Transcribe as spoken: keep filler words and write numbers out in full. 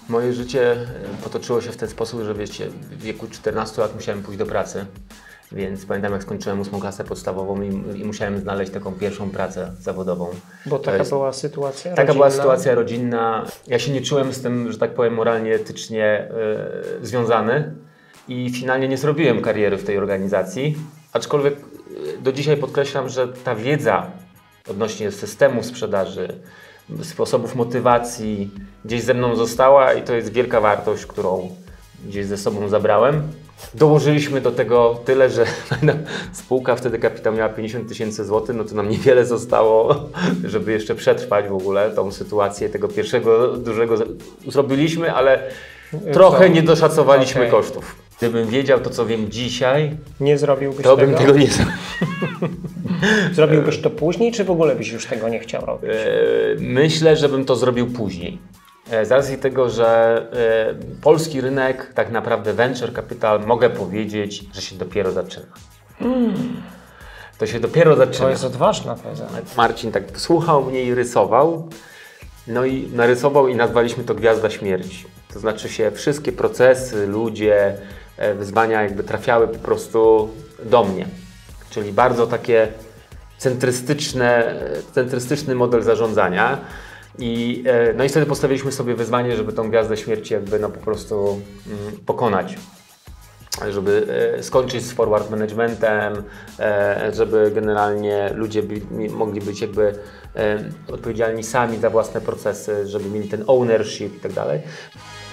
Moje życie potoczyło się w ten sposób, że wiecie, w wieku czternastu lat musiałem pójść do pracy. Więc pamiętam, jak skończyłem ósmą klasę podstawową i, i musiałem znaleźć taką pierwszą pracę zawodową. Bo taka jest, była sytuacja Taka rodzinna. była sytuacja rodzinna. Ja się nie czułem z tym, że tak powiem, moralnie, etycznie yy, związany i finalnie nie zrobiłem kariery w tej organizacji. Aczkolwiek yy, do dzisiaj podkreślam, że ta wiedza odnośnie systemu sprzedaży, sposobów motywacji gdzieś ze mną została i to jest wielka wartość, którą gdzieś ze sobą zabrałem. Dołożyliśmy do tego tyle, że spółka wtedy kapitał miała pięćdziesiąt tysięcy złotych, no to nam niewiele zostało, żeby jeszcze przetrwać w ogóle tą sytuację tego pierwszego dużego zrobiliśmy, ale trochę nie doszacowaliśmy okay. kosztów. Gdybym wiedział to, co wiem dzisiaj, nie zrobiłbyś to tego? bym tego nie zrobił. Zrobiłbyś to później, czy w ogóle byś już tego nie chciał robić? Myślę, że bym to zrobił później. Z racji tego, że y, polski rynek, tak naprawdę venture capital, mogę powiedzieć, że się dopiero zaczyna. Mm. To się dopiero zaczyna. To jest odważna teza. Marcin tak słuchał mnie i rysował, no i narysował i nazwaliśmy to Gwiazda Śmierci. To znaczy się wszystkie procesy, ludzie, wyzwania jakby trafiały po prostu do mnie. Czyli bardzo takie centrystyczne, centrystyczny model zarządzania. I, no i wtedy postawiliśmy sobie wyzwanie, żeby tą Gwiazdę Śmierci jakby no po prostu mm, pokonać. Żeby e, skończyć z forward managementem, e, żeby generalnie ludzie by, mogli być jakby e, odpowiedzialni sami za własne procesy, żeby mieli ten ownership i tak dalej.